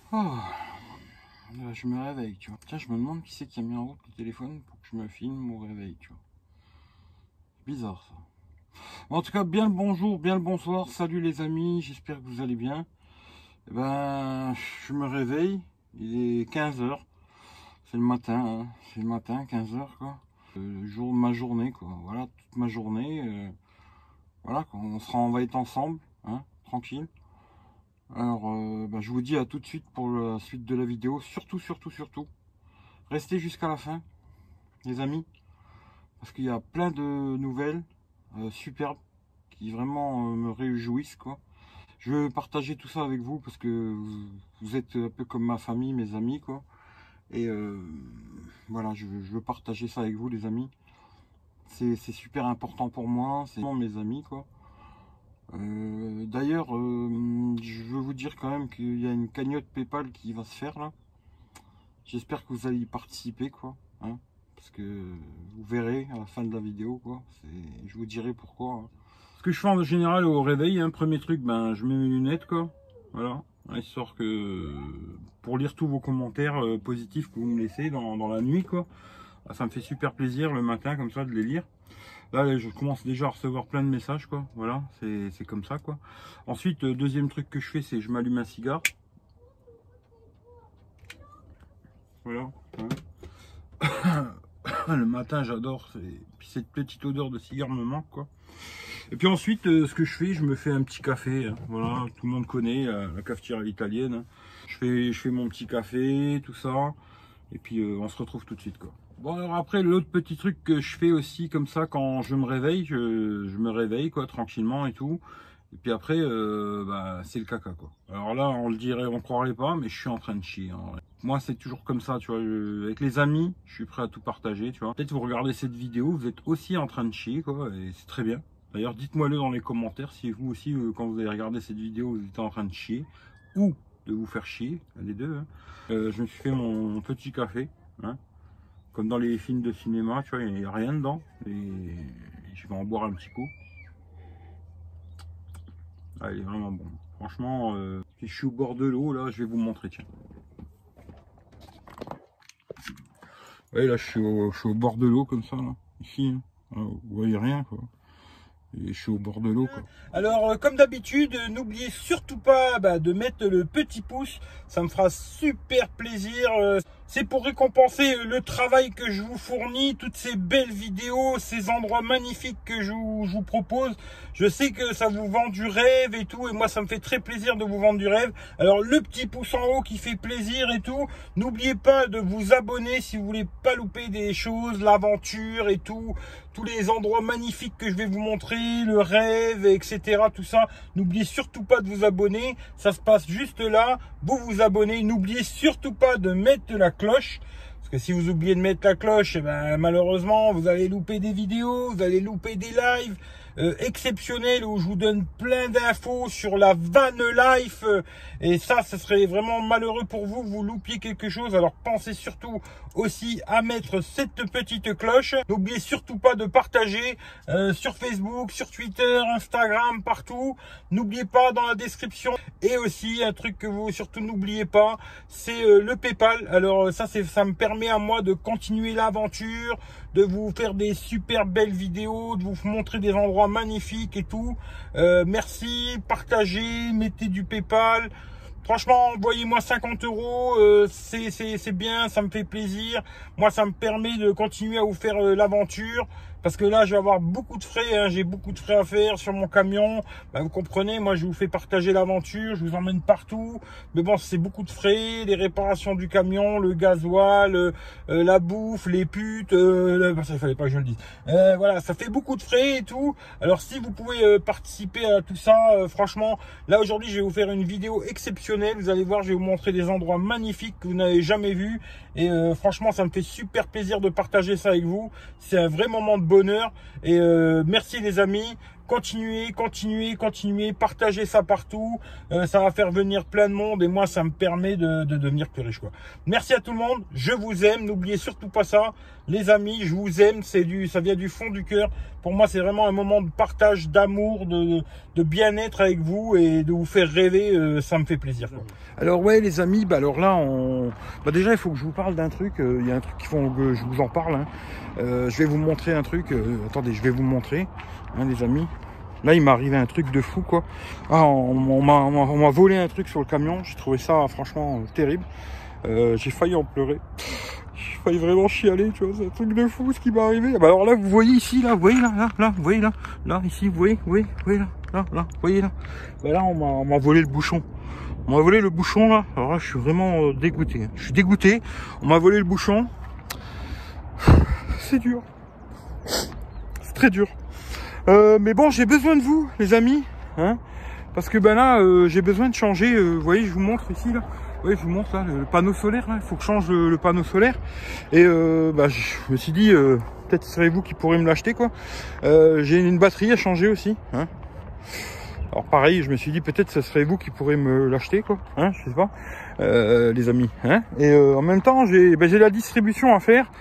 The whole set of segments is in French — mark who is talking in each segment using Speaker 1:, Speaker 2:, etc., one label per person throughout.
Speaker 1: Oh, là, je me réveille, tu vois. Tiens, je me demande qui c'est qui a mis en route le téléphone pour que je me filme au réveil, tu vois. Bizarre, ça. Bon, en tout cas, bien le bonjour, bien le bonsoir. Salut les amis, j'espère que vous allez bien. Eh ben, je me réveille, il est 15 h. C'est le matin, hein. C'est le matin, 15 h, quoi. Le jour de ma journée, quoi. Voilà, toute ma journée. Voilà, quoi. On va être ensemble, hein, tranquille. Alors, je vous dis à tout de suite pour la suite de la vidéo. Surtout, restez jusqu'à la fin, les amis, parce qu'il y a plein de nouvelles superbes qui vraiment me réjouissent, quoi. Je veux partager tout ça avec vous parce que vous êtes un peu comme ma famille, mes amis, quoi. Et voilà, je veux partager ça avec vous, les amis. C'est super important pour moi, c'est mes amis, quoi. D'ailleurs, je veux vous dire quand même qu'il y a une cagnotte PayPal qui va se faire là. J'espère que vous allez y participer, quoi, hein, parce que vous verrez à la fin de la vidéo, quoi. Je vous dirai pourquoi, hein. Ce que je fais en général au réveil, hein, premier truc, je mets mes lunettes, quoi. Voilà, histoire que pour lire tous vos commentaires positifs que vous me laissez dans la nuit, quoi. Ça me fait super plaisir le matin comme ça de les lire. Là, je commence déjà à recevoir plein de messages, quoi. Voilà, c'est comme ça, quoi. Ensuite, deuxième truc que je fais, c'est que je m'allume un cigare. Voilà. Hein. Le matin, j'adore. Puis cette petite odeur de cigare me manque, quoi. Et puis ensuite, ce que je fais, je me fais un petit café. Hein. Voilà, tout le monde connaît la cafetière italienne. Hein. Je fais mon petit café, tout ça. Et puis, on se retrouve tout de suite, quoi. Bon, alors après, l'autre petit truc que je fais aussi comme ça quand je me réveille, je me réveille, quoi, tranquillement et tout. Et puis après, c'est le caca, quoi. Alors là, on le dirait, on croirait pas, mais je suis en train de chier, hein. Moi, c'est toujours comme ça, tu vois. Avec les amis, je suis prêt à tout partager, tu vois. Peut-être vous regardez cette vidéo, vous êtes aussi en train de chier, quoi, et c'est très bien. D'ailleurs, dites-moi-le dans les commentaires si vous aussi, quand vous allez regarder cette vidéo, vous êtes en train de chier ou de vous faire chier, les deux. Hein. Je me suis fait mon petit café, hein. Comme dans les films de cinéma, tu vois, il n'y a rien dedans. Et je vais en boire un petit coup. Ah, il est vraiment bon. Franchement, si je suis au bord de l'eau, là, je vais vous montrer, tiens. Ouais, là, je suis au bord de l'eau, comme ça, là. Ici, hein. Vous voyez rien, quoi. Et je suis au bord de l'eau, quoi. Alors, comme d'habitude, n'oubliez surtout pas de mettre le petit pouce. Ça me fera super plaisir. C'est pour récompenser le travail que je vous fournis, toutes ces belles vidéos, ces endroits magnifiques que je vous propose. Je sais que ça vous vend du rêve et tout, et moi ça me fait très plaisir de vous vendre du rêve. Alors le petit pouce en haut qui fait plaisir et tout. N'oubliez pas de vous abonner si vous voulez pas louper des choses, l'aventure et tout, tous les endroits magnifiques que je vais vous montrer, le rêve, etc. Tout ça. N'oubliez surtout pas de vous abonner. Ça se passe juste là. Vous vous abonnez. N'oubliez surtout pas de mettre la cloche. Parce que si vous oubliez de mettre la cloche, malheureusement, vous allez louper des vidéos, vous allez louper des lives exceptionnels où je vous donne plein d'infos sur la van life. Et ça serait vraiment malheureux pour vous, vous loupiez quelque chose. Alors pensez surtout aussi à mettre cette petite cloche. N'oubliez surtout pas de partager sur Facebook, sur Twitter, Instagram, partout. N'oubliez pas dans la description. Et aussi un truc que vous surtout n'oubliez pas, c'est le PayPal. Alors ça me permet à moi de continuer l'aventure, de vous faire des super belles vidéos, de vous montrer des endroits magnifiques et tout. Merci, partagez, mettez du PayPal. Franchement, envoyez-moi 50 €, c'est bien, ça me fait plaisir. Moi, ça me permet de continuer à vous faire l'aventure. Parce que là, je vais avoir beaucoup de frais, hein, j'ai beaucoup de frais à faire sur mon camion. Vous comprenez, moi, je vous fais partager l'aventure, je vous emmène partout. Mais bon, c'est beaucoup de frais, les réparations du camion, le gasoil, la bouffe, les putes. Ça, il fallait pas que je le dise. Voilà, ça fait beaucoup de frais et tout. Alors, si vous pouvez participer à tout ça, franchement, là, aujourd'hui, je vais vous faire une vidéo exceptionnelle. Vous allez voir, je vais vous montrer des endroits magnifiques que vous n'avez jamais vus. Et franchement, ça me fait super plaisir de partager ça avec vous. C'est un vrai moment de bonheur. Et merci les amis. continuez, partagez ça partout. Ça va faire venir plein de monde et moi, ça me permet de devenir plus riche, quoi. Merci à tout le monde. Je vous aime. N'oubliez surtout pas ça. Les amis, je vous aime. Ça vient du fond du cœur. Pour moi, c'est vraiment un moment de partage, d'amour, de bien-être avec vous et de vous faire rêver. Ça me fait plaisir, quoi. Alors ouais, les amis, alors là, déjà, il faut que je vous parle d'un truc. Il y a un truc qu'il faut que je vous en parle. Hein. Je vais vous montrer un truc. Attendez, je vais vous montrer, hein, les amis. Là, il m'est arrivé un truc de fou, quoi. Ah, on m'a volé un truc sur le camion. J'ai trouvé ça franchement terrible. J'ai failli en pleurer. J'ai failli vraiment chialer, tu vois. C'est un truc de fou ce qui m'est arrivé. Bah alors là, vous voyez ici, là, vous voyez là, vous voyez là, ici, vous voyez là, vous voyez là. Bah là, on m'a volé le bouchon. On m'a volé le bouchon là. Alors là, je suis vraiment dégoûté. Je suis dégoûté. On m'a volé le bouchon. C'est dur. C'est très dur. Mais bon, j'ai besoin de vous, les amis, hein, parce que ben là, j'ai besoin de changer. Vous voyez, je vous montre ici là. Oui, je vous montre là le panneau solaire. Il faut que je change le panneau solaire. Et bah, je me suis dit, peut-être ce serait vous qui pourrez me l'acheter, quoi. J'ai une batterie à changer aussi. Hein. Alors pareil, je me suis dit peut-être ce serait vous qui pourrez me l'acheter, quoi. Hein, je sais pas, les amis. Hein. Et en même temps, j'ai la distribution à faire.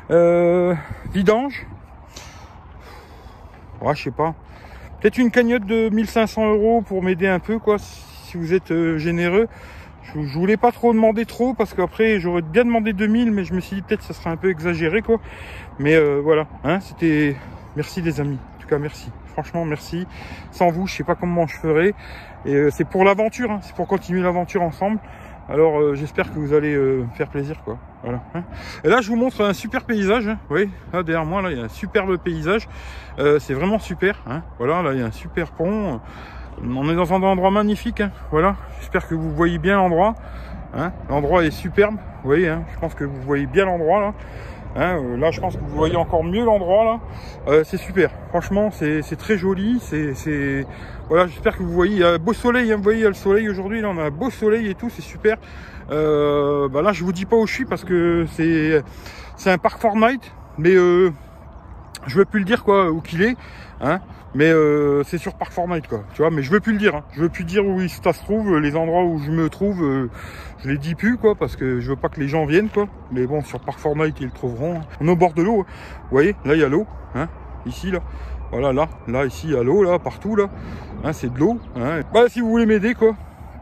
Speaker 1: Vidange. Ouais, je sais pas. Peut-être une cagnotte de 1500 € pour m'aider un peu, quoi, si vous êtes généreux. Je voulais pas trop demander trop, parce qu'après, j'aurais bien demandé 2000, mais je me suis dit peut-être ça serait un peu exagéré, quoi. Mais voilà, hein, c'était... Merci les amis, en tout cas merci. Franchement, merci. Sans vous, je sais pas comment je ferais. Et c'est pour l'aventure, hein, c'est pour continuer l'aventure ensemble. Alors j'espère que vous allez me faire plaisir, quoi. Voilà. Hein. Et là je vous montre un super paysage. Hein. Oui, là derrière moi là il y a un superbe paysage. C'est vraiment super. Hein. Voilà, là il y a un super pont. On est dans un endroit magnifique. Hein. Voilà. J'espère que vous voyez bien l'endroit. Hein. L'endroit est superbe. Vous voyez. Hein. Je pense que vous voyez bien l'endroit là. Hein, là je pense que vous voyez encore mieux l'endroit là. C'est super, franchement c'est très joli, voilà, j'espère que vous voyez, il y a un beau soleil, hein, vous voyez il y a le soleil aujourd'hui, là on a un beau soleil et tout, c'est super. Bah là je vous dis pas où je suis parce que c'est un parc Fortnite, mais je veux plus le dire quoi, où qu'il est, hein. Mais c'est sur Parc Fortnite, quoi, tu vois, mais je veux plus le dire, hein. Je veux plus dire où ça se trouve, les endroits où je me trouve, je les dis plus, quoi, parce que je veux pas que les gens viennent, quoi. Mais bon, sur Parc Fortnite, ils le trouveront. On est au bord de l'eau, hein. Vous voyez, là, il y a l'eau, hein, ici, là. Voilà, là, ici, il y a l'eau, là, partout, là. Hein, c'est de l'eau, hein. Bah, si vous voulez m'aider, quoi.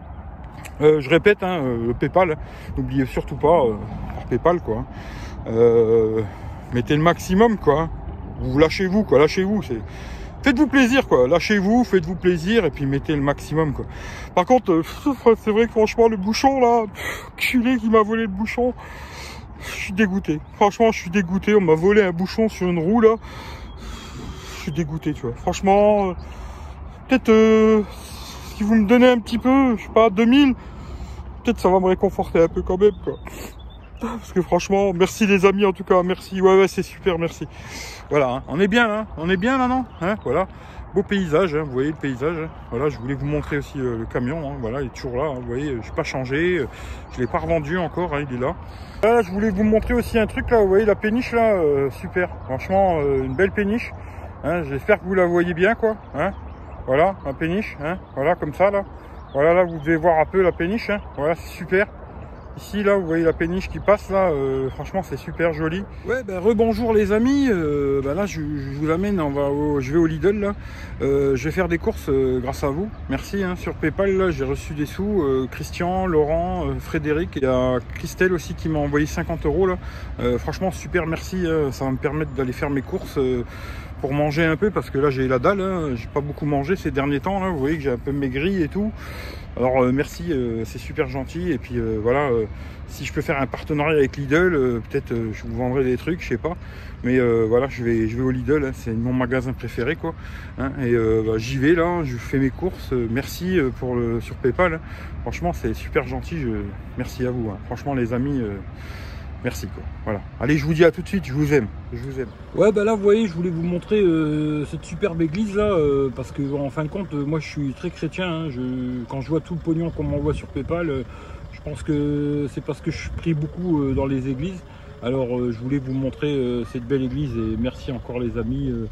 Speaker 1: Je répète, hein, le PayPal, n'oubliez surtout pas, par PayPal, quoi. Mettez le maximum, quoi. Hein. Vous lâchez-vous, quoi, lâchez-vous, faites-vous plaisir, quoi. Lâchez-vous, faites-vous plaisir et puis mettez le maximum, quoi. Par contre, c'est vrai que franchement, le bouchon, là, culé qui m'a volé le bouchon, je suis dégoûté. Franchement, je suis dégoûté. On m'a volé un bouchon sur une roue, là. Je suis dégoûté, tu vois. Franchement, peut-être, si vous me donnez un petit peu, je sais pas, 2000, peut-être ça va me réconforter un peu quand même, quoi. Parce que franchement, merci les amis, en tout cas, merci. Ouais, c'est super, merci. Voilà, hein. On est bien là, non, hein, voilà, beau paysage, hein, vous voyez le paysage, hein. Voilà, je voulais vous montrer aussi le camion, hein, voilà, il est toujours là, hein, vous voyez, je n'ai pas changé, je l'ai pas revendu encore, hein, il est là. Là, je voulais vous montrer aussi un truc là, vous voyez la péniche là, super, franchement, une belle péniche, hein, j'espère que vous la voyez bien, quoi, hein, voilà, la péniche, hein, voilà, comme ça là, voilà, là, vous devez voir un peu la péniche, hein, voilà, c'est super. Ici, là, vous voyez la péniche qui passe, là, franchement, c'est super joli. Ouais, ben, rebonjour les amis, ben, là, je vous amène, je vais au Lidl, là. Je vais faire des courses grâce à vous. Merci, hein, sur Paypal, là, j'ai reçu des sous. Christian, Laurent, Frédéric, et il y a Christelle aussi qui m'a envoyé 50 € là. Franchement, super, merci, ça va me permettre d'aller faire mes courses pour manger un peu, parce que là, j'ai la dalle, hein, j'ai pas beaucoup mangé ces derniers temps, là, vous voyez que j'ai un peu maigri et tout. Alors merci, c'est super gentil. Et puis voilà, si je peux faire un partenariat avec Lidl, peut-être je vous vendrai des trucs, je sais pas. Mais voilà, je vais au Lidl, hein, c'est mon magasin préféré, quoi. Hein, et bah, j'y vais là, je fais mes courses. Merci sur PayPal. Hein. Franchement, c'est super gentil. Merci à vous. Hein. Franchement, les amis. Merci, quoi. Voilà. Allez, je vous dis à tout de suite, je vous aime. Je vous aime. Ouais, bah là, vous voyez, je voulais vous montrer cette superbe église là, parce que en fin de compte, moi je suis très chrétien. Hein, quand je vois tout le pognon qu'on m'envoie sur PayPal, je pense que c'est parce que je prie beaucoup dans les églises. Alors, je voulais vous montrer cette belle église et merci encore les amis.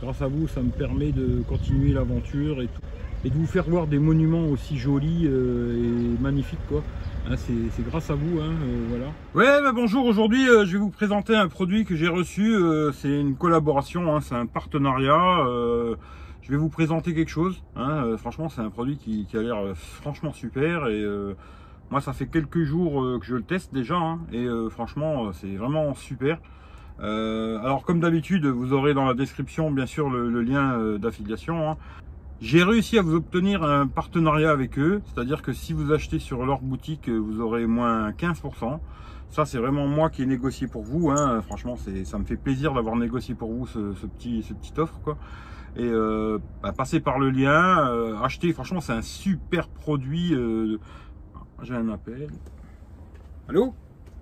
Speaker 1: Grâce à vous, ça me permet de continuer l'aventure et tout. Et de vous faire voir des monuments aussi jolis et magnifiques, quoi. Hein, c'est grâce à vous, hein, voilà. Ouais, bah bonjour, aujourd'hui je vais vous présenter un produit que j'ai reçu, c'est une collaboration, hein, c'est un partenariat. Je vais vous présenter quelque chose, hein, franchement c'est un produit qui a l'air franchement super et moi ça fait quelques jours que je le teste déjà, hein, et franchement c'est vraiment super. Alors comme d'habitude, vous aurez dans la description bien sûr le lien d'affiliation, hein. J'ai réussi à vous obtenir un partenariat avec eux, c'est-à-dire que si vous achetez sur leur boutique, vous aurez moins 15%. Ça, c'est vraiment moi qui ai négocié pour vous, hein. Franchement, ça me fait plaisir d'avoir négocié pour vous ce petit offre, quoi. Et passez par le lien, achetez. Franchement, c'est un super produit. J'ai un appel. Allô?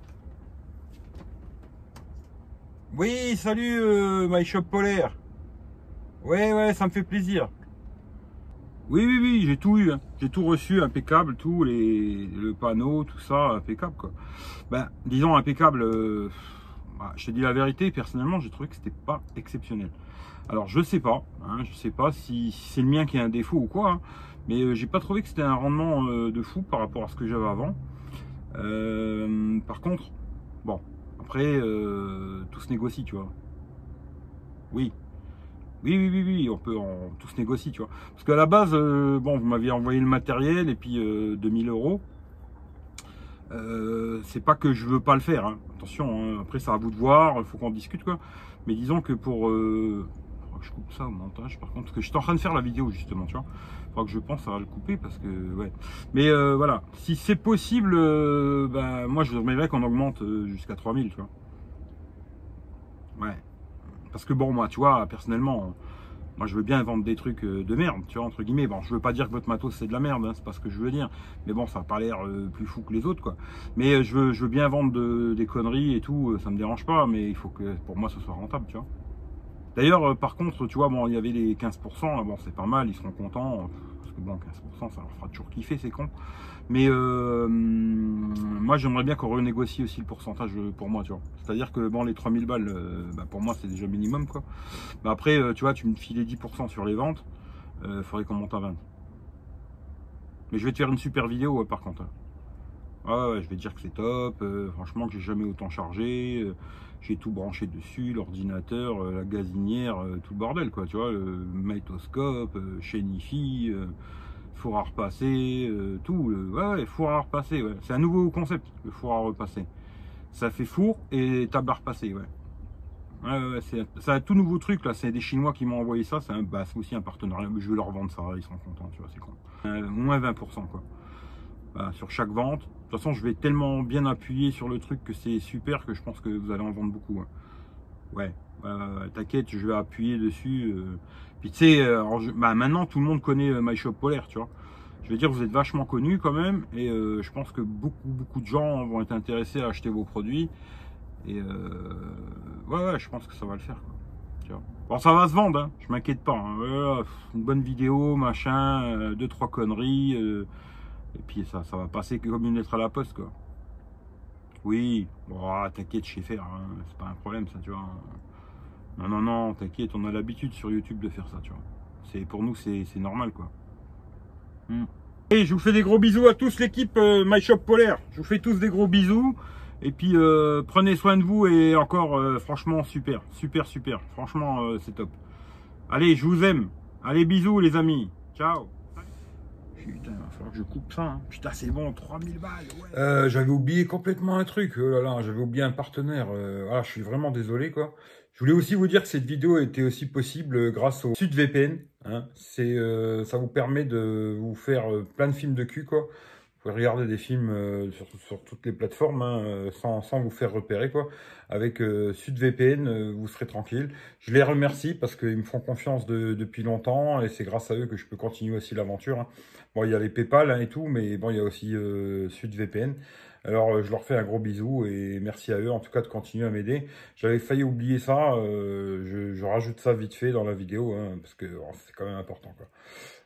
Speaker 1: Oui, salut, My Shop Polaire. Ouais, ça me fait plaisir. Oui, j'ai tout eu, hein. J'ai tout reçu, impeccable, tout, le panneau, tout ça, impeccable, quoi. Ben, disons impeccable, je te dis la vérité, personnellement, j'ai trouvé que c'était pas exceptionnel. Alors, je sais pas, hein, je sais pas si c'est le mien qui a un défaut ou quoi, hein, mais j'ai pas trouvé que c'était un rendement de fou par rapport à ce que j'avais avant. Par contre, bon, après, tout se négocie, tu vois. Oui. Oui, tout se négocie, tu vois. Parce qu'à la base, bon, vous m'aviez envoyé le matériel et puis 2000 euros. C'est pas que je veux pas le faire, hein. Attention, hein. Après c'est à vous de voir, il faut qu'on discute, quoi. Mais disons que pour... je coupe ça au montage, par contre, parce que j'étais en train de faire la vidéo, justement, tu vois. Faudra que je pense à le couper, parce que, ouais. Mais voilà, si c'est possible, ben, moi je voudrais qu'on augmente jusqu'à 3000, tu vois. Ouais. Parce que bon, moi, tu vois, personnellement, moi je veux bien vendre des trucs de merde, tu vois, entre guillemets. Bon, je veux pas dire que votre matos c'est de la merde, hein, c'est pas ce que je veux dire. Mais bon, ça n'a pas l'air plus fou que les autres, quoi. Mais je veux bien vendre des conneries et tout, ça me dérange pas, mais il faut que pour moi ce soit rentable, tu vois. D'ailleurs, par contre, tu vois, bon, il y avait les 15%, là, bon, c'est pas mal, ils seront contents. Parce que bon, 15%, ça leur fera toujours kiffer, c'est con. Mais moi, j'aimerais bien qu'on renégocie aussi le pourcentage pour moi, tu vois. C'est-à-dire que, bon, les 3000 balles, bah, pour moi, c'est déjà minimum, quoi. Mais après, tu vois, tu me filais 10% sur les ventes, il faudrait qu'on monte à 20. Mais je vais te faire une super vidéo, par contre. Ouais, je vais te dire que c'est top, franchement, que j'ai jamais autant chargé. J'ai tout branché dessus, l'ordinateur, la gazinière, tout le bordel, quoi, tu vois, le magnétoscope, chaîne hi-fi, four à repasser, tout, ouais, four à repasser, ouais. C'est un nouveau concept, le four à repasser. Ça fait four et table à repasser, ouais. Ouais, c'est un tout nouveau truc, là, c'est des Chinois qui m'ont envoyé ça, c'est aussi un partenariat, mais je vais leur vendre ça, ils sont contents, tu vois, c'est con. Moins 20%, quoi. Bah, sur chaque vente. De toute façon, je vais tellement bien appuyer sur le truc que c'est super que je pense que vous allez en vendre beaucoup, hein. Ouais, t'inquiète, je vais appuyer dessus. Puis tu sais, bah, maintenant tout le monde connaît My Shop Polaire, tu vois. Je veux dire, vous êtes vachement connu quand même, et je pense que beaucoup de gens vont être intéressés à acheter vos produits. Et ouais, je pense que ça va le faire, quoi. Tu vois. Bon, ça va se vendre, hein, je m'inquiète pas, hein. Voilà, une bonne vidéo, machin, 2-3 conneries. Et puis ça va passer comme une lettre à la poste, quoi. Oui, bon, t'inquiète, je sais faire, hein. C'est pas un problème, ça, tu vois. Non, t'inquiète, on a l'habitude sur YouTube de faire ça, tu vois. Pour nous, c'est normal, quoi. Et je vous fais des gros bisous à tous, l'équipe My Shop Polaire. Je vous fais tous des gros bisous. Et puis, prenez soin de vous, et encore, franchement, super. Franchement, c'est top. Allez, je vous aime. Allez, bisous, les amis. Ciao. Putain, il va falloir que je coupe ça, hein. Putain, c'est bon, 3000 balles, ouais. J'avais oublié complètement un truc, oh là là, j'avais oublié un partenaire. Je suis vraiment désolé, quoi. Je voulais aussi vous dire que cette vidéo était aussi possible grâce au SudVPN, hein. Ça vous permet de vous faire plein de films de cul, quoi. Vous pouvez regarder des films sur toutes les plateformes, hein, sans vous faire repérer, quoi. Avec SudVPN, vous serez tranquille. Je les remercie parce qu'ils me font confiance depuis longtemps, et c'est grâce à eux que je peux continuer aussi l'aventure, hein. Bon, il y a les PayPal, hein, et tout, mais bon, il y a aussi SudVPN. Alors, je leur fais un gros bisou et merci à eux, en tout cas, de continuer à m'aider. J'avais failli oublier ça, je rajoute ça vite fait dans la vidéo, hein, parce que c'est quand même important, quoi.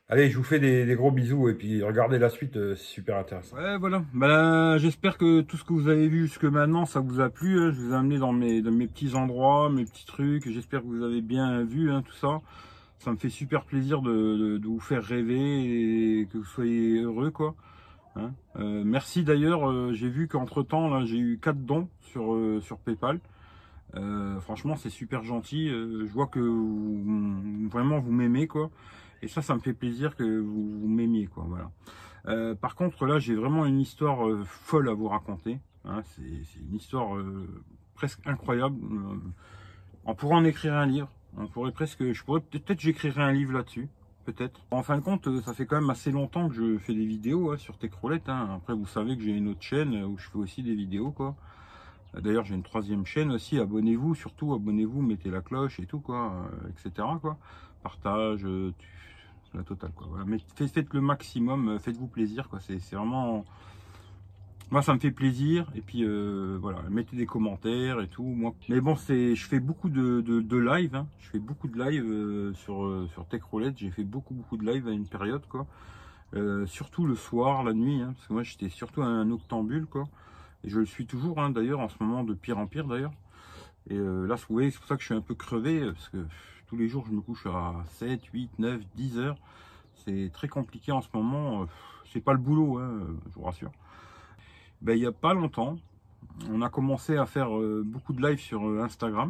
Speaker 1: Allez, je vous fais des gros bisous et puis regardez la suite, c'est super intéressant. Ouais, voilà. Bah, j'espère que tout ce que vous avez vu jusque maintenant, ça vous a plu. Hein. Je vous ai amené dans mes petits endroits, mes petits trucs. J'espère que vous avez bien vu tout ça. Ça me fait super plaisir de vous faire rêver et que vous soyez heureux, quoi. Hein. Merci d'ailleurs. J'ai vu qu'entre temps, là, j'ai eu 4 dons sur PayPal. Franchement, c'est super gentil. Je vois que vraiment vous m'aimez, quoi. Et ça me fait plaisir que vous m'aimiez, quoi. Voilà. Par contre, là, j'ai vraiment une histoire folle à vous raconter. Hein. C'est une histoire presque incroyable. On pourrait en écrire un livre. Peut-être j'écrirai un livre là-dessus. Peut-être. En fin de compte, ça fait quand même assez longtemps que je fais des vidéos sur Techroulette. Hein. Après, vous savez que j'ai une autre chaîne où je fais aussi des vidéos, quoi. D'ailleurs, j'ai une 3e chaîne aussi. Abonnez-vous, surtout abonnez-vous, mettez la cloche et tout, quoi, etc. Quoi. Partage, la totale, quoi. Voilà. Mais faites le maximum, faites-vous plaisir, quoi. C'est vraiment, moi, ça me fait plaisir. Et puis voilà, mettez des commentaires et tout. Moi, mais bon, je fais beaucoup de live. Hein. Je fais beaucoup de live sur Techroulette. J'ai fait beaucoup de live à une période, quoi. Surtout le soir, la nuit, hein, parce que moi, j'étais surtout un noctambule, quoi. Et je le suis toujours, hein, d'ailleurs, en ce moment, de pire en pire, d'ailleurs. Et là, vous voyez, c'est pour ça que je suis un peu crevé, parce que tous les jours, je me couche à 7, 8, 9, 10 heures. C'est très compliqué en ce moment. C'est pas le boulot, hein, je vous rassure. Ben, il n'y a pas longtemps, on a commencé à faire beaucoup de live sur Instagram.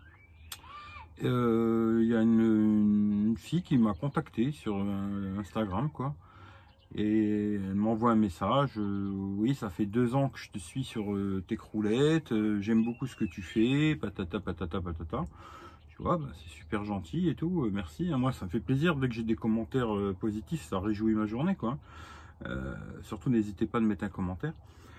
Speaker 1: Il y a une fille qui m'a contacté sur Instagram, quoi. Et elle m'envoie un message, oui, ça fait 2 ans que je te suis sur Techroulette, j'aime beaucoup ce que tu fais, patata patata patata. Tu vois, bah, c'est super gentil et tout, merci. Moi, ça me fait plaisir dès que j'ai des commentaires positifs, ça réjouit ma journée, quoi. Surtout, n'hésitez pas à mettre un commentaire.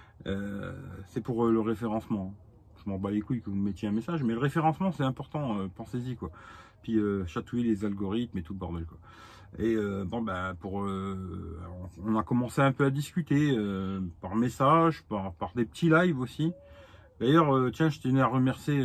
Speaker 1: C'est pour le référencement. Je m'en bats les couilles que vous me mettiez un message, mais le référencement, c'est important, pensez-y, quoi. Puis chatouiller les algorithmes et tout le bordel, quoi. Et bon, ben, on a commencé un peu à discuter par message, par des petits lives aussi. D'ailleurs, tiens, je tenais à remercier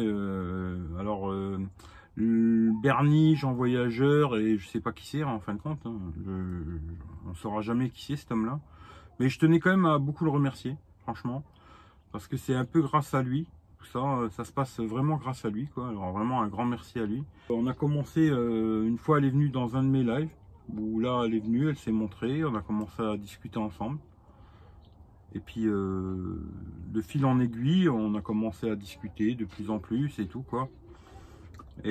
Speaker 1: Bernie, Jean Voyageur, et je sais pas qui c'est en fin de compte. Hein. On ne saura jamais qui c'est cet homme-là. Mais je tenais quand même à beaucoup le remercier, franchement, parce que c'est un peu grâce à lui. Tout ça, ça se passe vraiment grâce à lui, quoi. Alors vraiment un grand merci à lui. On a commencé une fois, elle est venue dans un de mes lives, où là elle est venue, elle s'est montrée, on a commencé à discuter ensemble. Et puis de fil en aiguille, on a commencé à discuter de plus en plus et tout, quoi. Et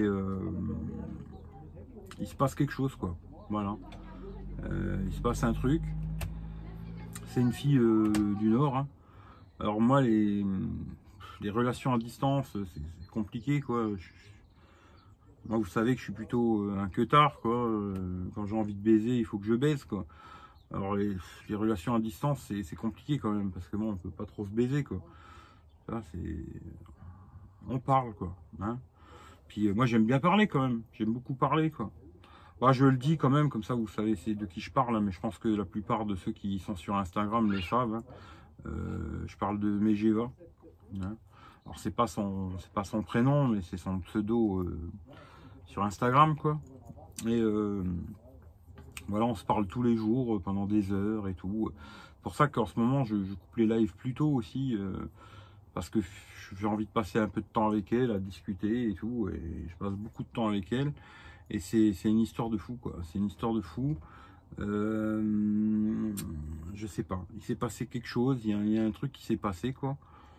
Speaker 1: il se passe quelque chose, quoi. Voilà. Il se passe un truc. C'est une fille du Nord. Hein. Alors moi, les relations à distance, c'est compliqué, quoi. Moi, vous savez que je suis plutôt un queutard, quoi. Quand j'ai envie de baiser, il faut que je baise, quoi. Alors les relations à distance, c'est compliqué quand même, parce que bon, on peut pas trop se baiser, quoi. Ça, on parle, quoi. Hein. Puis moi, j'aime bien parler quand même. J'aime beaucoup parler, quoi. Bah, je le dis quand même, comme ça, vous savez c'est de qui je parle, hein, mais je pense que la plupart de ceux qui sont sur Instagram le savent. Hein. Je parle de Megeva. Hein. Alors c'est pas son prénom, mais c'est son pseudo sur Instagram, quoi. Et voilà, on se parle tous les jours pendant des heures et tout. C'est pour ça qu'en ce moment, je coupe les lives plus tôt aussi, parce que j'ai envie de passer un peu de temps avec elle, à discuter et tout. Et je passe beaucoup de temps avec elle. Et c'est une histoire de fou, quoi. C'est une histoire de fou. Je sais pas. Il s'est passé quelque chose. Il y a un truc qui s'est passé, quoi.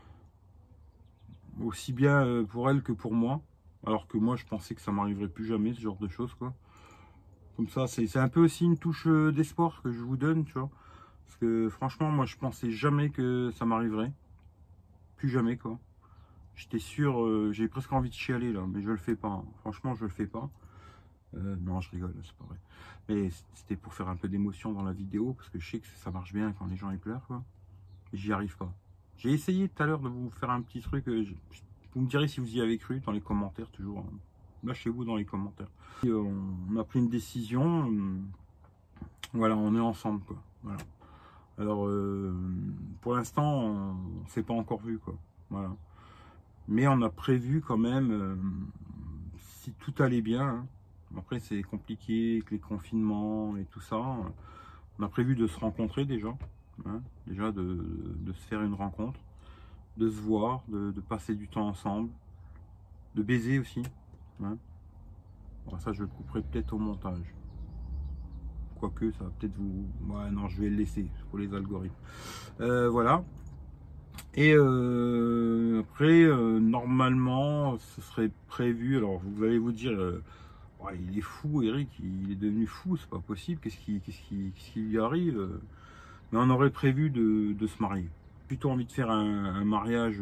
Speaker 1: Aussi bien pour elle que pour moi. Alors que moi, je pensais que ça m'arriverait plus jamais, ce genre de choses, quoi. Comme ça, c'est un peu aussi une touche d'espoir que je vous donne, tu vois. Parce que franchement, moi, je pensais jamais que ça m'arriverait. Plus jamais, quoi. J'étais sûr, j'ai presque envie de chialer, là. Mais je le fais pas. Hein. Franchement, je le fais pas. Non, je rigole, c'est pas vrai. Mais c'était pour faire un peu d'émotion dans la vidéo. Parce que je sais que ça marche bien quand les gens ils pleurent, quoi. Et j'y arrive pas. J'ai essayé tout à l'heure de vous faire un petit truc. Vous me direz si vous y avez cru dans les commentaires, toujours. Hein. Lâchez-vous dans les commentaires. Et, on a pris une décision. Voilà, on est ensemble, quoi. Voilà. Alors, pour l'instant, on s'est pas encore vu, quoi. Voilà. Mais on a prévu quand même, si tout allait bien, hein, Après, c'est compliqué avec les confinements et tout ça. On a prévu de se rencontrer déjà. Hein, déjà de se faire une rencontre, de se voir, de passer du temps ensemble, de baiser aussi. Hein. Bon, ça, je le couperai peut-être au montage. Quoique, ça va peut-être vous... Ouais, non, je vais le laisser pour les algorithmes. Voilà. Et après, normalement, ce serait prévu. Alors, vous allez vous dire, ouais, il est fou, Eric, il est devenu fou, c'est pas possible. Qu'est-ce qui lui arrive? Mais on aurait prévu de se marier. Plutôt envie de faire un mariage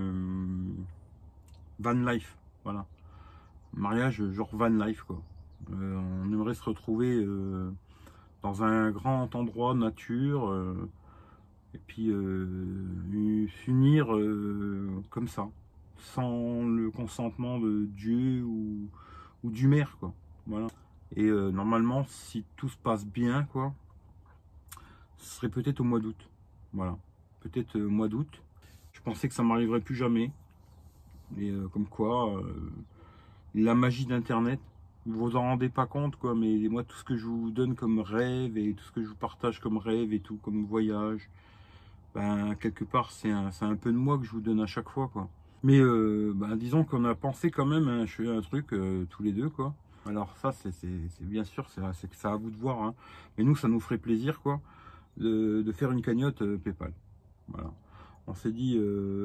Speaker 1: van life, voilà. Mariage genre van life, quoi. On aimerait se retrouver dans un grand endroit nature. Et puis s'unir comme ça, sans le consentement de Dieu ou du maire, quoi. Voilà. Et normalement, si tout se passe bien, quoi, ce serait peut-être au mois d'août. Voilà, peut-être au mois d'août. Je pensais que ça m'arriverait plus jamais. Et comme quoi, la magie d'Internet, vous vous en rendez pas compte, quoi. Mais moi, tout ce que je vous donne comme rêve et tout ce que je vous partage comme rêve et tout, comme voyage, ben, quelque part, c'est un peu de moi que je vous donne à chaque fois, quoi. Mais ben, disons qu'on a pensé quand même à un truc tous les deux, quoi. Alors ça, c'est bien sûr, c'est à vous de voir, hein. Mais nous, ça nous ferait plaisir, quoi, de faire une cagnotte PayPal. Voilà. On s'est dit,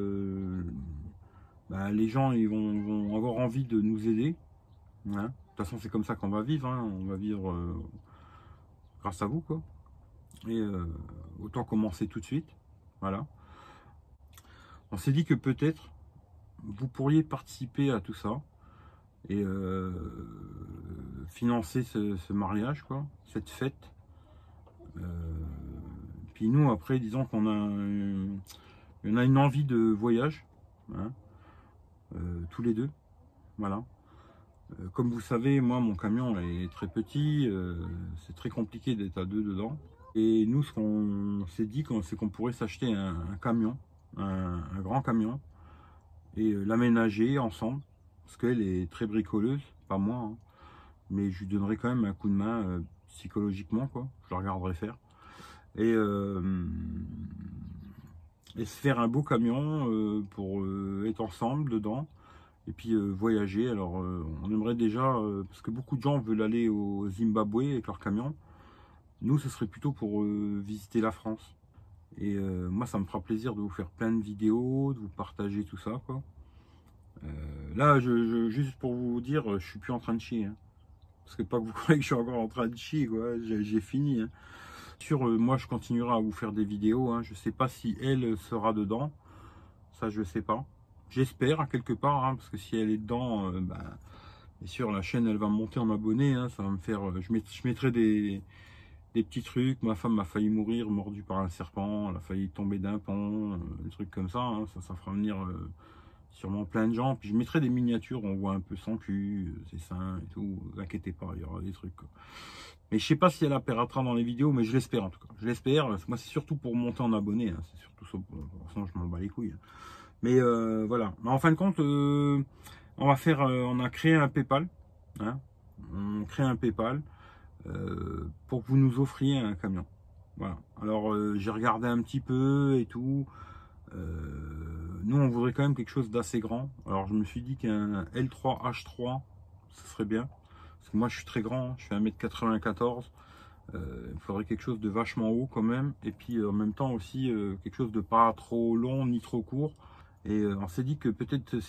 Speaker 1: ben, les gens, ils vont avoir envie de nous aider. Hein. De toute façon, c'est comme ça qu'on va vivre, hein. On va vivre grâce à vous, quoi. Et autant commencer tout de suite. Voilà. On s'est dit que peut-être vous pourriez participer à tout ça et financer ce mariage, quoi, cette fête. Puis nous, après, disons qu'on a une envie de voyage, hein, tous les deux. Voilà. Comme vous savez, moi, mon camion est très petit, c'est très compliqué d'être à deux dedans. Et nous, ce qu'on s'est dit, c'est qu'on pourrait s'acheter un camion, un grand camion, et l'aménager ensemble, parce qu'elle est très bricoleuse, pas moi, hein, mais je lui donnerai quand même un coup de main psychologiquement, quoi. Je la regarderai faire. Et se faire un beau camion pour être ensemble dedans, et puis voyager. Alors, on aimerait déjà, parce que beaucoup de gens veulent aller au Zimbabwe avec leur camion. Nous, ce serait plutôt pour visiter la France. Et moi, ça me fera plaisir de vous faire plein de vidéos, de vous partager tout ça, quoi. Là, juste pour vous dire, je suis plus en train de chier. Hein. Parce que pas que vous croyez que je suis encore en train de chier, quoi. J'ai fini. Hein. Sur moi, je continuerai à vous faire des vidéos. Hein. Je sais pas si elle sera dedans. Ça, je sais pas. J'espère, quelque part, hein, parce que si elle est dedans, bah, bien sûr, la chaîne, elle va monter en abonnés. Hein. Ça va me faire. Je mettrai des petits trucs. Ma femme a failli mourir, mordue par un serpent. Elle a failli tomber d'un pont, des trucs comme ça. Hein. Ça fera venir sûrement plein de gens. Puis je mettrai des miniatures, on voit un peu son cul, ses seins et tout. Ne vous inquiétez pas, il y aura des trucs, quoi. Mais je sais pas si elle apparaîtra dans les vidéos, mais je l'espère en tout cas. Je l'espère. Moi, c'est surtout pour monter en abonnés. Hein. C'est surtout ça. Sinon, je m'en bats les couilles. Hein. Mais voilà. Mais en fin de compte, on a créé un PayPal. Hein. On crée un PayPal pour que vous nous offriez un camion. Voilà. Alors, j'ai regardé un petit peu et tout. Nous, on voudrait quand même quelque chose d'assez grand. Alors, je me suis dit qu'un L3H3, ce serait bien. Parce que moi, je suis très grand, je fais 1m94. Il faudrait quelque chose de vachement haut quand même. Et puis, en même temps aussi, quelque chose de pas trop long ni trop court. Et on s'est dit que peut-être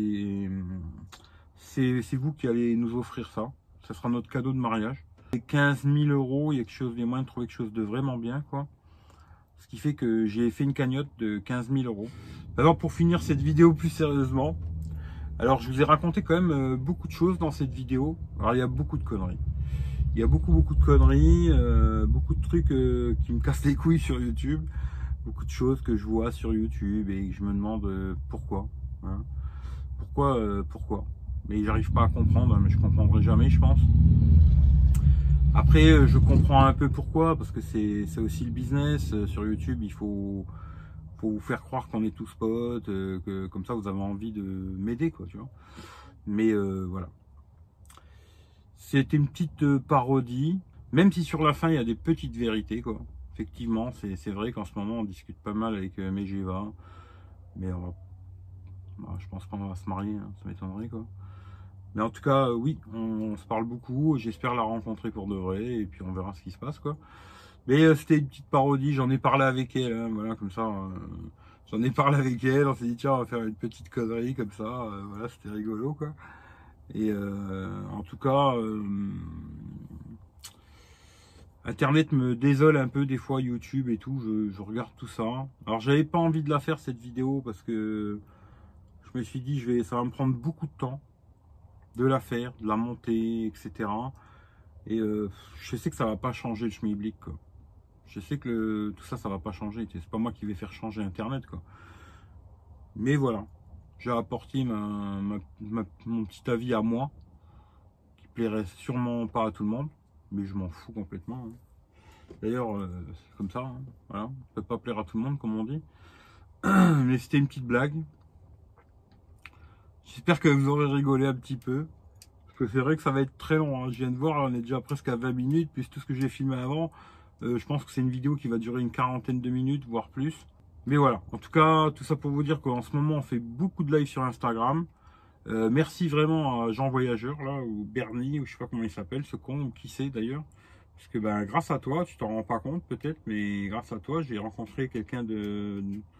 Speaker 1: c'est vous qui allez nous offrir ça. Ça sera notre cadeau de mariage. 15 000 €, il y a moyen de trouver quelque chose de vraiment bien, quoi. Ce qui fait que j'ai fait une cagnotte de 15 000 €. Alors pour finir cette vidéo plus sérieusement, alors je vous ai raconté quand même beaucoup de choses dans cette vidéo. Alors il y a beaucoup de conneries. Il y a beaucoup de conneries, beaucoup de trucs qui me cassent les couilles sur YouTube. Beaucoup de choses que je vois sur YouTube et que je me demande pourquoi. Hein. Pourquoi. Mais j'arrive pas à comprendre, hein, mais je comprendrai jamais, je pense. Après, je comprends un peu pourquoi, parce que c'est aussi le business. Sur YouTube, il faut vous faire croire qu'on est tous potes, que comme ça vous avez envie de m'aider, quoi, tu vois. Mais voilà. C'était une petite parodie, même si sur la fin il y a des petites vérités, quoi. Effectivement, c'est vrai qu'en ce moment on discute pas mal avec Megeva, mais je pense pas qu'on va se marier, hein, ça m'étonnerait, quoi. Mais en tout cas, oui, on se parle beaucoup, j'espère la rencontrer pour de vrai, et puis on verra ce qui se passe, quoi. Mais c'était une petite parodie, j'en ai parlé avec elle, hein, voilà, comme ça. J'en ai parlé avec elle, on s'est dit tiens, on va faire une petite connerie comme ça, voilà, c'était rigolo, quoi. Et en tout cas, Internet me désole un peu des fois, YouTube et tout, je regarde tout ça. Alors j'avais pas envie de la faire cette vidéo parce que je me suis dit ça va me prendre beaucoup de temps de la faire, de la monter, etc. Et je sais que ça va pas changer le schmilblick, quoi. Je sais que tout ça, ça va pas changer. C'est pas moi qui vais faire changer Internet, quoi. Mais voilà, j'ai apporté mon petit avis à moi, qui plairait sûrement pas à tout le monde, mais je m'en fous complètement, hein. D'ailleurs, c'est comme ça, hein. Voilà, ça peut pas plaire à tout le monde, comme on dit. Mais c'était une petite blague. J'espère que vous aurez rigolé un petit peu. Parce que c'est vrai que ça va être très long, hein. Je viens de voir, là, on est déjà presque à 20 minutes, puis tout ce que j'ai filmé avant. Je pense que c'est une vidéo qui va durer une quarantaine de minutes, voire plus. Mais voilà, en tout cas, tout ça pour vous dire qu'en ce moment, on fait beaucoup de live sur Instagram. Merci vraiment à Jean Voyageur, là, ou Bernie, ou je sais pas comment il s'appelle, ce con, ou qui c'est d'ailleurs. Parce que ben, grâce à toi, tu t'en rends pas compte peut-être, mais grâce à toi, j'ai rencontré quelqu'un de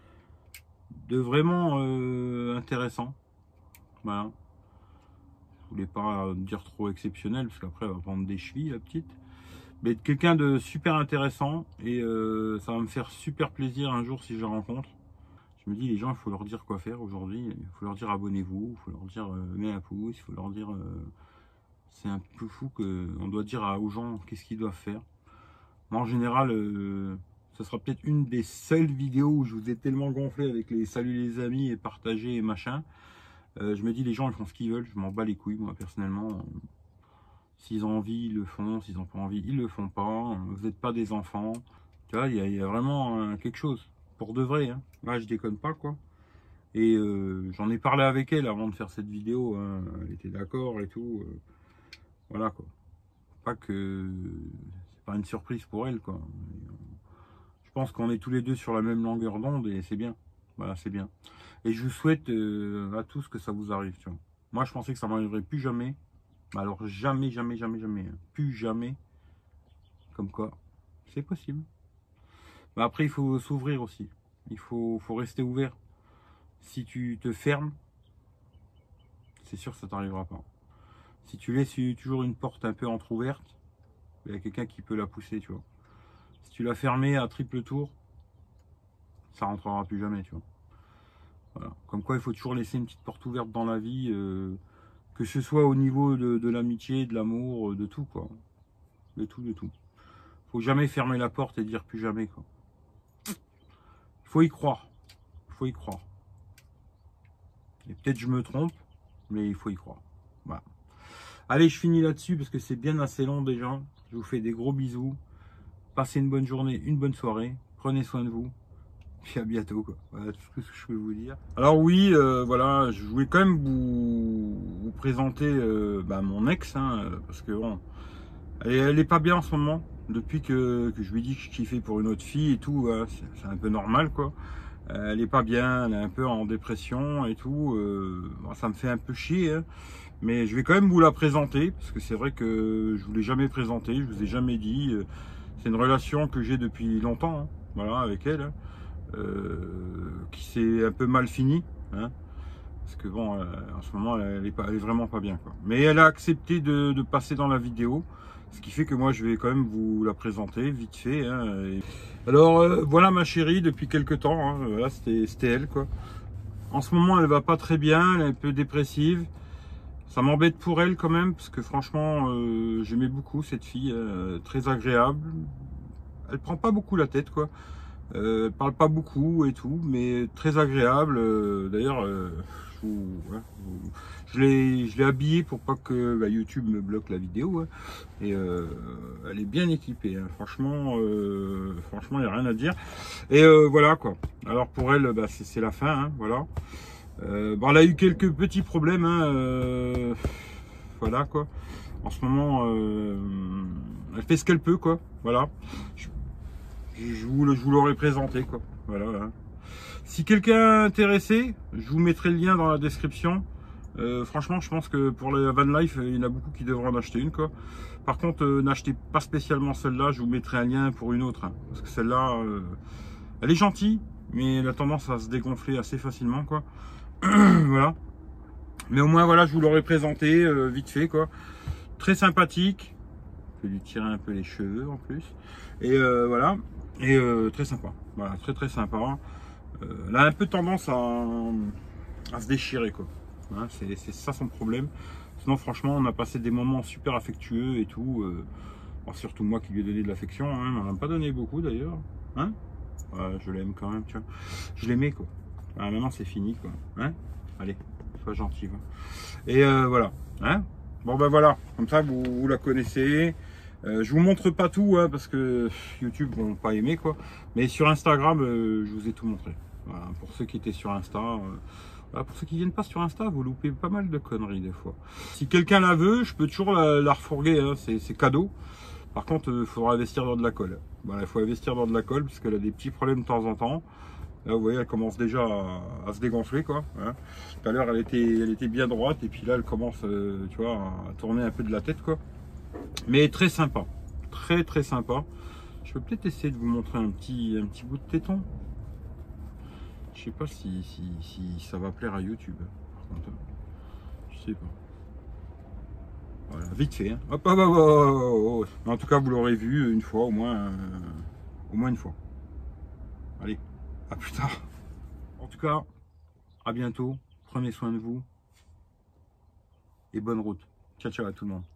Speaker 1: vraiment intéressant. Voilà. Je voulais pas dire trop exceptionnel, parce qu'après, elle va prendre des chevilles, la petite. Mais quelqu'un de super intéressant, et ça va me faire super plaisir un jour si je la rencontre. Je me dis, les gens, il faut leur dire quoi faire aujourd'hui. Il faut leur dire abonnez-vous, il faut leur dire mets un pouce, il faut leur dire... c'est un peu fou qu'on doit dire aux gens qu'est-ce qu'ils doivent faire. Moi, en général, ce sera peut-être une des seules vidéos où je vous ai tellement gonflé avec les salut les amis et partager et machin. Je me dis, les gens, ils font ce qu'ils veulent. Je m'en bats les couilles, moi, personnellement. S'ils ont envie, ils le font. S'ils n'ont pas envie, ils le font pas. Vous n'êtes pas des enfants. Tu vois, il y a vraiment quelque chose. Pour de vrai, hein. Là, je déconne pas, quoi. Et j'en ai parlé avec elle avant de faire cette vidéo, hein. Elle était d'accord et tout. Voilà, quoi. Pas que c'est pas une surprise pour elle, quoi. Je pense qu'on est tous les deux sur la même longueur d'onde et c'est bien. Voilà, c'est bien. Et je vous souhaite à tous que ça vous arrive, tu vois. Moi, je pensais que ça m'arriverait plus jamais. Alors, jamais, jamais, jamais, jamais. Hein. Plus jamais. Comme quoi, c'est possible. Mais après, il faut s'ouvrir aussi. Il faut rester ouvert. Si tu te fermes, c'est sûr que ça t'arrivera pas. Si tu laisses toujours une porte un peu entrouverte, il y a quelqu'un qui peut la pousser, tu vois. Si tu l'as fermée à triple tour, ça rentrera plus jamais, tu vois. Voilà. Comme quoi, il faut toujours laisser une petite porte ouverte dans la vie, que ce soit au niveau de l'amitié, de l'amour, de tout, quoi. De tout, de tout. Faut jamais fermer la porte et dire plus jamais, quoi. Il faut y croire. Il faut y croire. Et peut-être je me trompe, mais il faut y croire. Voilà. Allez, je finis là-dessus parce que c'est bien assez long déjà. Je vous fais des gros bisous. Passez une bonne journée, une bonne soirée. Prenez soin de vous. Puis à bientôt, quoi. Voilà tout ce que je peux vous dire. Alors oui, voilà, je voulais quand même vous présenter mon ex, hein, parce que bon, elle est pas bien en ce moment. Depuis que je lui ai dit que je kiffais pour une autre fille et tout, c'est un peu normal, quoi. Elle est pas bien, elle est un peu en dépression et tout. Ça me fait un peu chier, hein. Mais je vais quand même vous la présenter, parce que c'est vrai que je ne vous l'ai jamais présentée, je vous ai jamais dit. C'est une relation que j'ai depuis longtemps, hein, voilà, avec elle, hein, qui s'est un peu mal finie, hein, parce que bon, en ce moment, elle est vraiment pas bien, quoi. Mais elle a accepté de passer dans la vidéo, ce qui fait que moi, je vais quand même vous la présenter, vite fait, hein, Alors, voilà ma chérie, depuis quelques temps, hein, voilà, c'était elle, quoi. En ce moment, elle va pas très bien, elle est un peu dépressive. Ça m'embête pour elle quand même, parce que franchement, j'aimais beaucoup cette fille, très agréable. Elle prend pas beaucoup la tête, quoi. Elle parle pas beaucoup et tout, mais très agréable. D'ailleurs, je l'ai habillée pour pas que YouTube me bloque la vidéo, hein. Et elle est bien équipée, hein. Franchement, il n'y a rien à dire. Et voilà, quoi. Alors pour elle, c'est la fin, hein, voilà. Elle a eu quelques petits problèmes, hein, voilà, quoi. En ce moment, elle fait ce qu'elle peut, quoi. Voilà. Je vous l'aurais présenté, quoi. Voilà. Hein. Si quelqu'un est intéressé, je vous mettrai le lien dans la description. Franchement, je pense que pour la van life, il y en a beaucoup qui devraient en acheter une, quoi. Par contre, n'achetez pas spécialement celle-là. Je vous mettrai un lien pour une autre, hein, parce que celle-là, elle est gentille, mais elle a tendance à se dégonfler assez facilement, quoi. Voilà. Mais au moins, voilà, je vous l'aurais présenté vite fait, quoi. Très sympathique. Je vais lui tirer un peu les cheveux en plus. Et voilà. Et très sympa. Voilà, très sympa. Elle a un peu tendance à se déchirer, quoi. Hein, c'est ça son problème. Sinon, franchement, on a passé des moments super affectueux et tout. Surtout moi qui lui ai donné de l'affection. Hein, on n'en a pas donné beaucoup d'ailleurs. Hein, ouais, je l'aime quand même, tu vois. Je l'aimais, quoi. Ah, maintenant, c'est fini, quoi. Hein, allez, sois gentil. Va. Et voilà. Hein, bon, ben voilà. Comme ça, vous la connaissez. Je vous montre pas tout, hein, parce que YouTube vont pas aimer, quoi. Mais sur Instagram, je vous ai tout montré. Voilà, pour ceux qui étaient sur Insta. Voilà, pour ceux qui viennent pas sur Insta, vous loupez pas mal de conneries des fois. Si quelqu'un la veut, je peux toujours la refourguer, hein, c'est cadeau. Par contre, il faudra investir dans de la colle. Voilà, il faut investir dans de la colle parce qu'elle a des petits problèmes de temps en temps. Là, vous voyez, elle commence déjà à se dégonfler, quoi. Hein. Tout à l'heure, elle était bien droite et puis là, elle commence, tu vois, à tourner un peu de la tête, quoi. Mais très sympa, très sympa. Je peux peut-être essayer de vous montrer un petit bout de téton. Je sais pas si ça va plaire à YouTube. Par contre, je sais pas. Voilà, vite fait. Hein. Hop, hop, hop, hop, hop. En tout cas, vous l'aurez vu une fois, au moins une fois. Allez, à plus tard. En tout cas, à bientôt. Prenez soin de vous et bonne route. Ciao, ciao à tout le monde.